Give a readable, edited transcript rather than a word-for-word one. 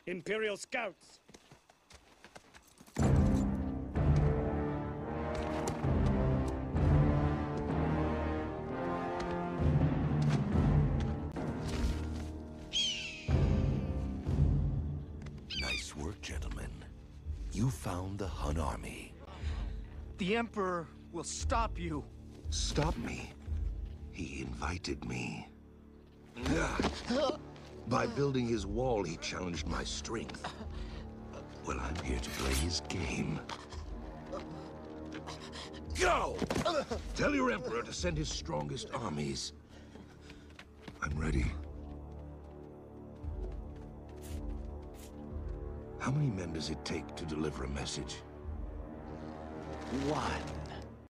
Imperial scouts! Nice work, gentlemen. You found the Hun army. The Emperor will stop you. Stop me? He invited me. By building his wall, he challenged my strength. Well, I'm here to play his game. Go! Tell your Emperor to send his strongest armies. I'm ready. How many men does it take to deliver a message? One.